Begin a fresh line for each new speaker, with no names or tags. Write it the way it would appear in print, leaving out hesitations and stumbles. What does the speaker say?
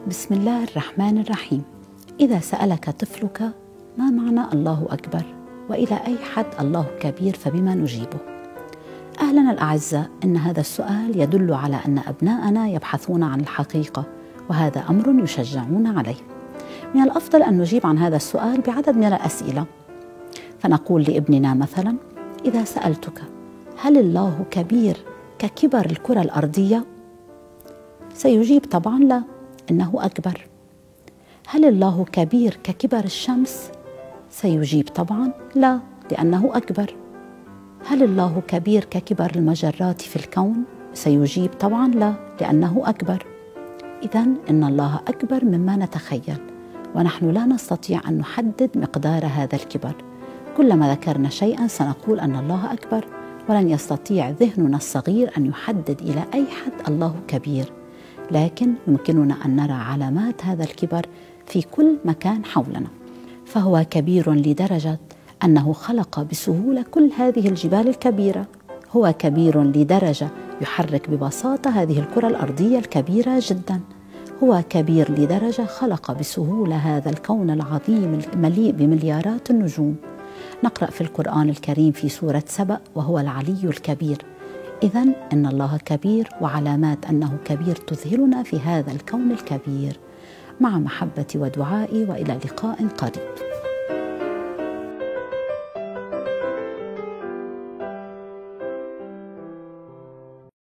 بسم الله الرحمن الرحيم. إذا سألك طفلك ما معنى الله أكبر وإلى أي حد الله كبير فبما نجيبه؟ أهلنا الأعزاء، إن هذا السؤال يدل على أن أبناءنا يبحثون عن الحقيقة، وهذا أمر يشجعون عليه. من الأفضل أن نجيب عن هذا السؤال بعدد من الأسئلة، فنقول لابننا مثلا: إذا سألتك هل الله كبير ككبر الكرة الأرضية؟ سيجيب طبعا لا، إنه أكبر. هل الله كبير ككبر الشمس؟ سيجيب طبعا لا، لأنه أكبر. هل الله كبير ككبر المجرات في الكون؟ سيجيب طبعا لا، لأنه أكبر. إذن إن الله أكبر مما نتخيل، ونحن لا نستطيع أن نحدد مقدار هذا الكبر. كلما ذكرنا شيئا سنقول أن الله أكبر، ولن يستطيع ذهننا الصغير أن يحدد إلى أي حد الله كبير، لكن يمكننا أن نرى علامات هذا الكبر في كل مكان حولنا. فهو كبير لدرجة أنه خلق بسهولة كل هذه الجبال الكبيرة. هو كبير لدرجة يحرك ببساطة هذه الكرة الأرضية الكبيرة جدا. هو كبير لدرجة خلق بسهولة هذا الكون العظيم المليء بمليارات النجوم. نقرأ في القرآن الكريم في سورة سبأ: وهو العلي الكبير. إذن إن الله كبير، وعلامات أنه كبير تذهلنا في هذا الكون الكبير. مع محبتي ودعائي، وإلى لقاء قريب.